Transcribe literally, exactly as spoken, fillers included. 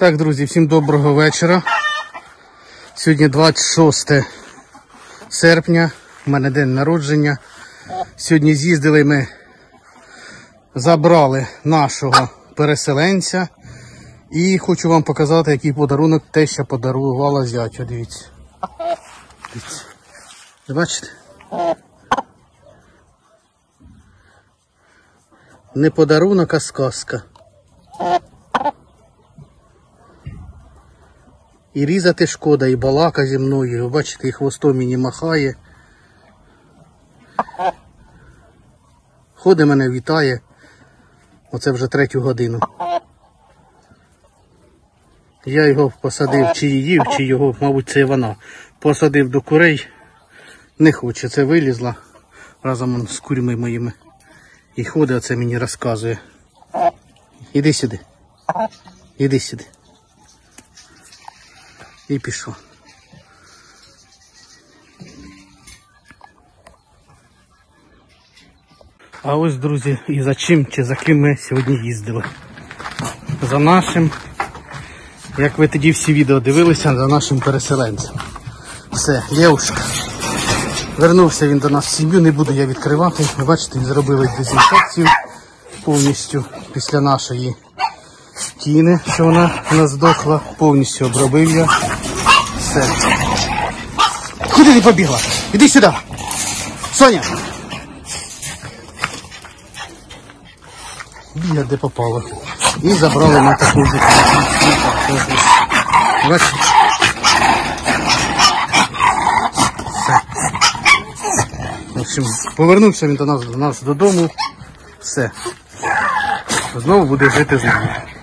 Так, друзі, всім доброго вечора. Сьогодні двадцять шосте серпня, у мене день народження. Сьогодні з'їздили ми, забрали нашого переселенця. І хочу вам показати, який подарунок теща подарувала зятю. Дивіться. Дивіться. Ви бачите? Не подарунок, а сказка. І різати шкода, і балака зі мною. Ви бачите, і хвостом мені махає. Ходить мене, вітає. Оце вже третю годину. Я його посадив, чи її, чи його, мабуть, це вона. Посадив до курей. Не хоче, це вилізла. Разом з курями моїми. І ходить, оце мені розказує. Іди сюди. Іди сюди. І пішов. А ось, друзі, і за чим чи за ким ми сьогодні їздили. За нашим, як ви тоді всі відео дивилися, за нашим переселенцем. Все, Лєвушка. Вернувся він до нас в сім'ю, не буду я відкривати. Ви бачите, зробили дезінфекцію повністю після нашої Тіни, що вона у нас здохла. Повністю обробив я. Все. Куди ти побігла? Іди сюди. Соня. Бігла, де попало. І забрали на таку ж. Бачите? Все. В общем, повернувся він до нас, до нас додому. Все. Знову буде жити з нами.